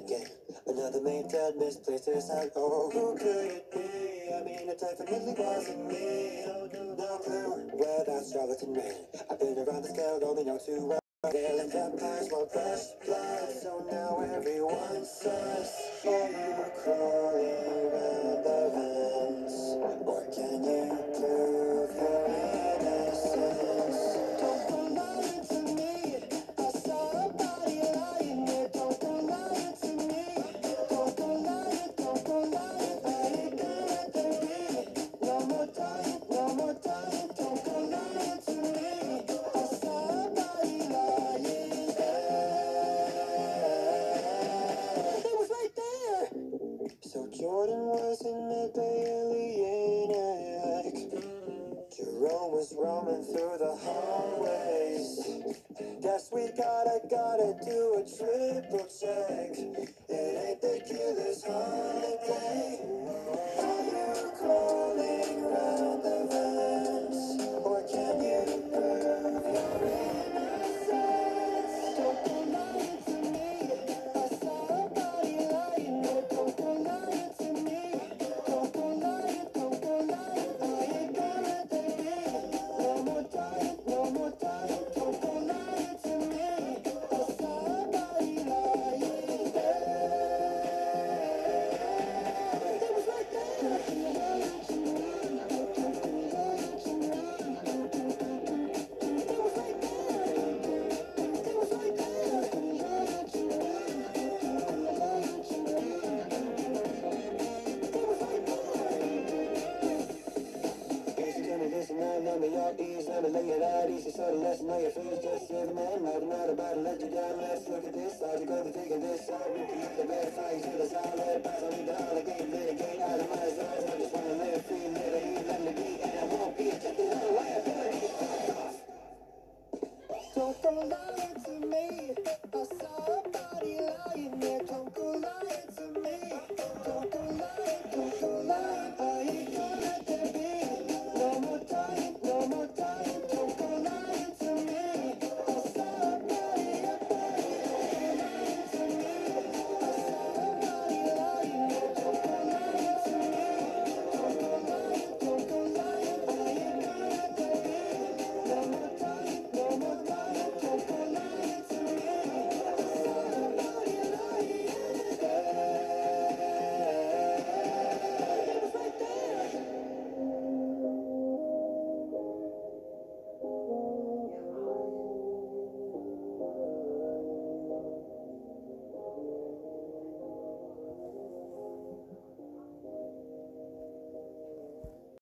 again. Another mate that misplaced his hand. Oh, who could it be? I mean, it definitely wasn't me. No clue where that charlatan ran. I've been around the scale, only know too well. Veiling vampires while fresh blood. So now everyone's sus. Are you crawling around the vents? Or can you prove your innocence? Don't go lying to me. I saw a body lying there. Don't go lying to me. Don't go lying, don't go lying. I ain't gonna take it. No more dying, no more dying. Don't go lying to me. I saw a body lying there. It was right there. So Jordan was an alien. Jerome was roaming through the hallways. Guess we gotta do a triple check. It ain't the killer's holiday. Are you crawling around the vents? Or can you prove your innocence? Don't go lying to me. I saw a body lying there. Don't go lying to me. Don't go lying, don't go lying. I ain't gonna take it. No more dying, no more dying. Don't go lying to me. I saw a body lying there. It was right there. It was right there. It was right Listen, let me your ears, let me lay it out easy so the lesson know your fears. Just save a man, not about to let you down. Let's look at this side, you're gonna be taking this side. We can get the bad side to the side, let it pass. I need the holiday, litigate out of my eyes.